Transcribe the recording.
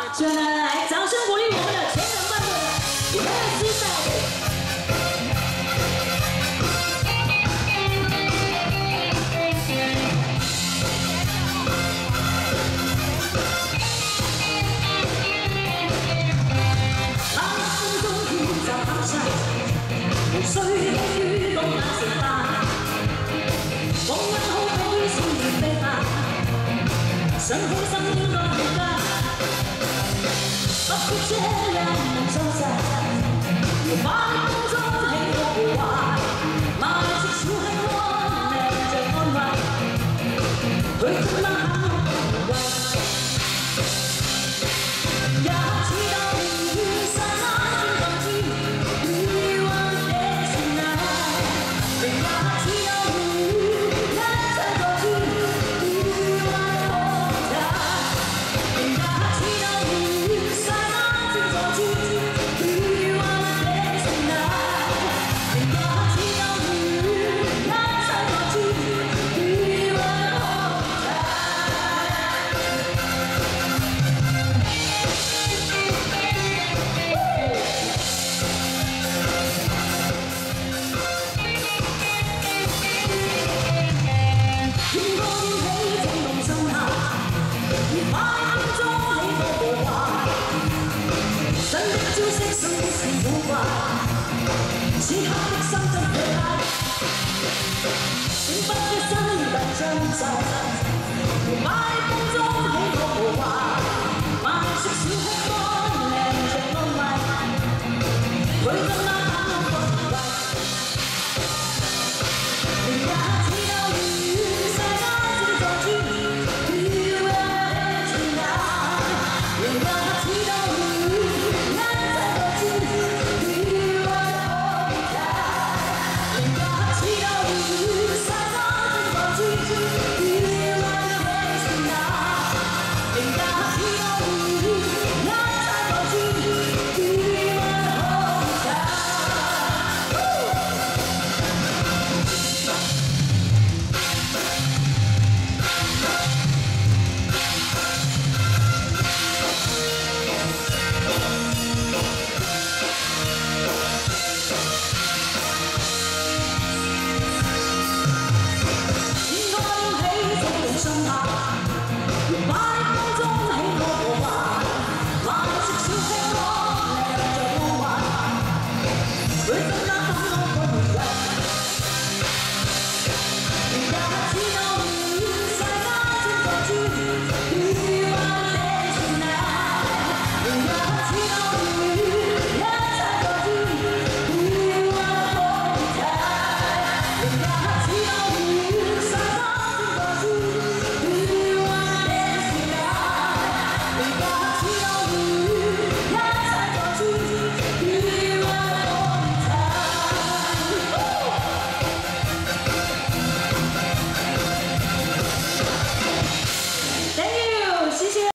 所以来，掌声鼓励我们的前人伴奏的乐师带。 無需於公晚食飯，黃昏好比少年飛行，想起身應該回家，不必這樣夢收晒，要快風中起個變化，萬事小輕安命着安慰，佢怎麼肯無謂？也知道雨傘拉天降天。 此刻的心真巨大，竟不知身近將就，快風中。